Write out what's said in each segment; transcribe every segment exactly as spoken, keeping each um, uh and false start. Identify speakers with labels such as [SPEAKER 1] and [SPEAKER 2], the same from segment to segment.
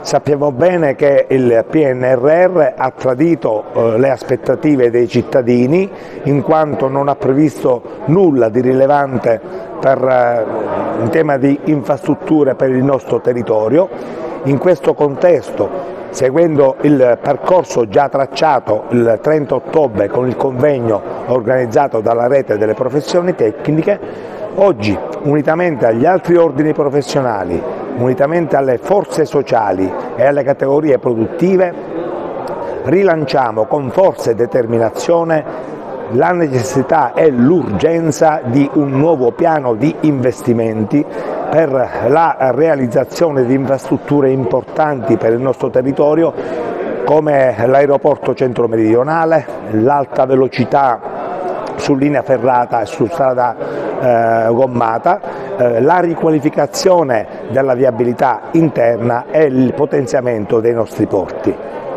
[SPEAKER 1] Sappiamo bene che il P N R R ha tradito eh, le aspettative dei cittadini in quanto non ha previsto nulla di rilevante per, eh, in tema di infrastrutture per il nostro territorio. In questo contesto, seguendo il percorso già tracciato il trenta ottobre con il convegno organizzato dalla Rete delle Professioni Tecniche, oggi, unitamente agli altri ordini professionali, unitamente alle forze sociali e alle categorie produttive, rilanciamo con forza e determinazione la necessità e l'urgenza di un nuovo piano di investimenti per la realizzazione di infrastrutture importanti per il nostro territorio come l'aeroporto centro-meridionale, l'alta velocità su linea ferrata e su strada eh, gommata, eh, la riqualificazione della viabilità interna e il potenziamento dei nostri porti.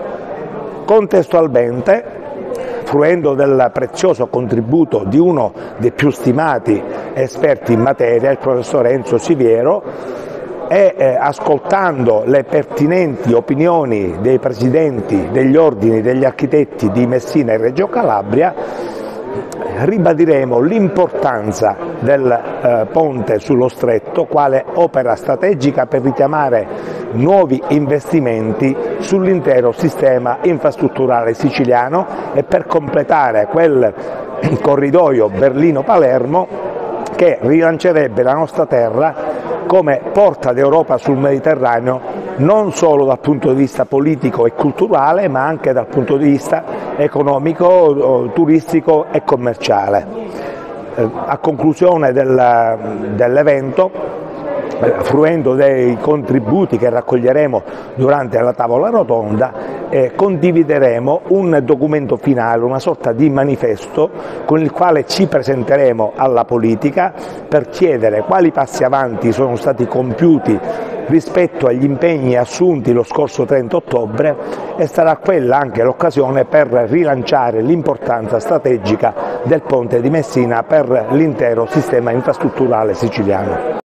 [SPEAKER 1] Contestualmente, fruendo del prezioso contributo di uno dei più stimati esperti in materia, il professor Enzo Siviero, e eh, ascoltando le pertinenti opinioni dei presidenti degli ordini degli architetti di Messina e Reggio Calabria, ribadiremo l'importanza del eh, ponte sullo Stretto quale opera strategica per richiamare nuovi investimenti sull'intero sistema infrastrutturale siciliano e per completare quel corridoio Berlino-Palermo che rilancerebbe la nostra terra come porta d'Europa sul Mediterraneo non solo dal punto di vista politico e culturale, ma anche dal punto di vista economico, turistico e commerciale. A conclusione del, dell'evento, fruendo dei contributi che raccoglieremo durante la tavola rotonda, eh, condivideremo un documento finale, una sorta di manifesto con il quale ci presenteremo alla politica per chiedere quali passi avanti sono stati compiuti rispetto agli impegni assunti lo scorso trenta ottobre e sarà quella anche l'occasione per rilanciare l'importanza strategica del ponte di Messina per l'intero sistema infrastrutturale siciliano.